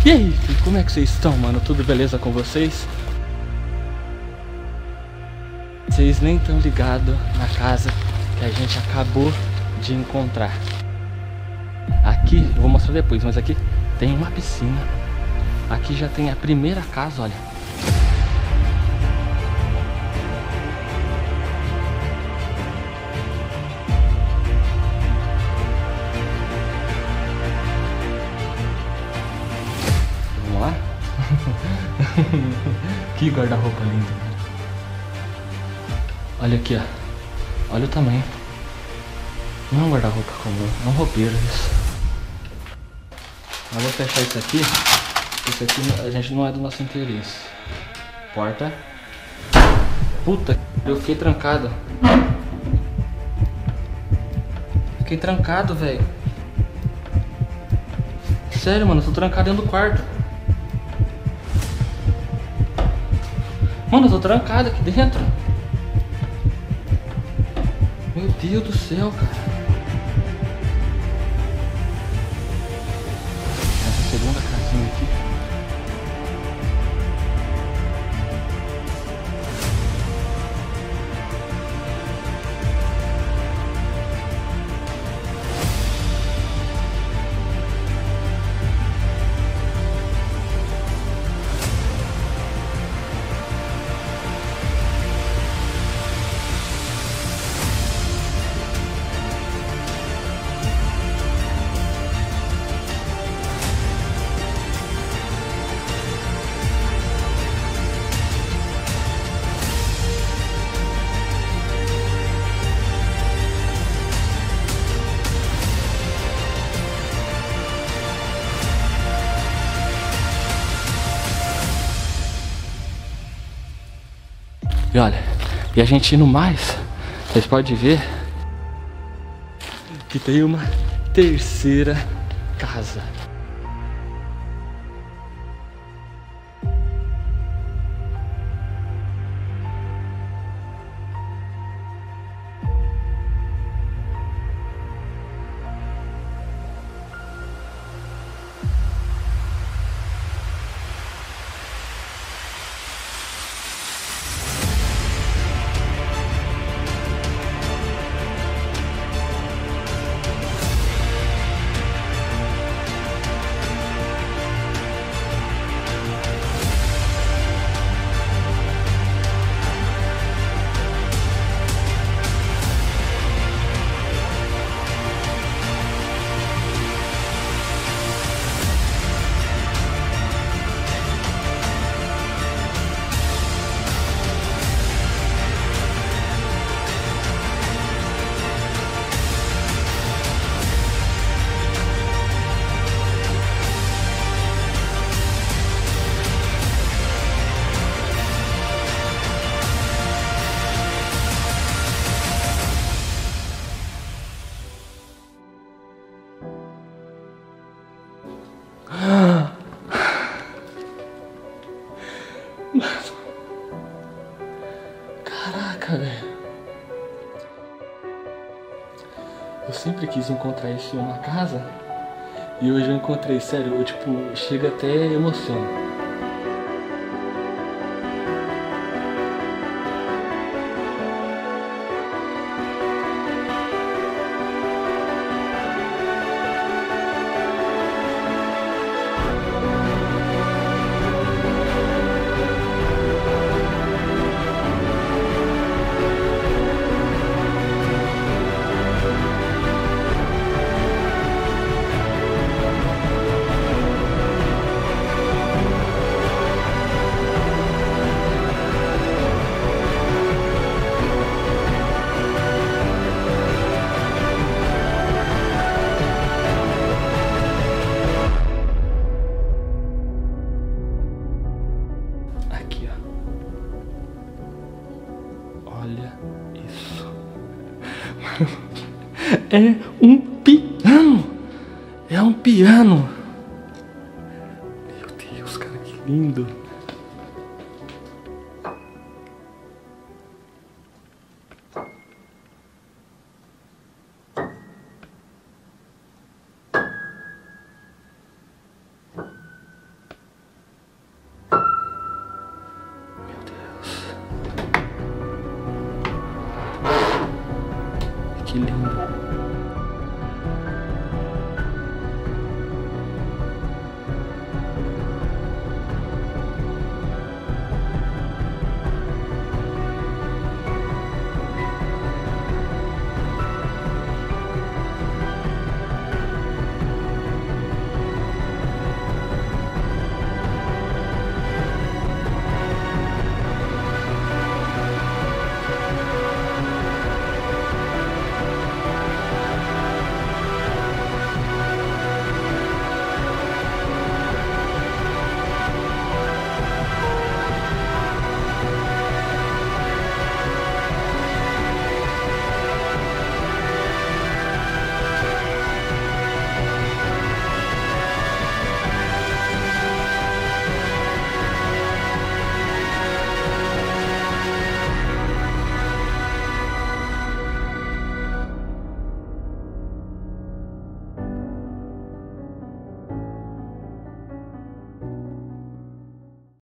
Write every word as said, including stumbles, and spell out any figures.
E aí, como é que vocês estão, mano? Tudo beleza com vocês? Vocês nem estão ligados na casa que a gente acabou de encontrar. Aqui, eu vou mostrar depois, mas aqui tem uma piscina. Aqui já tem a primeira casa, olha. Vamos lá? Que guarda-roupa lindo. Olha aqui, ó. Olha o tamanho. Não é um guarda-roupa comum, é um roupeiro isso. Eu vou fechar isso aqui. Isso aqui a gente não é do nosso interesse. Porta. Puta, eu fiquei trancado. Fiquei trancado, velho. Sério, mano, eu tô trancado dentro do quarto. Mano, eu tô trancado aqui dentro. Meu Deus do céu, cara. Essa segunda casinha aqui. E olha, e a gente indo mais, vocês podem ver que tem uma terceira casa. Caraca, velho. Eu sempre quis encontrar isso em uma casa. E hoje eu encontrei, sério, eu tipo, chega até emoção. Olha isso. É um piano. É um piano. Meu Deus, cara, que lindo.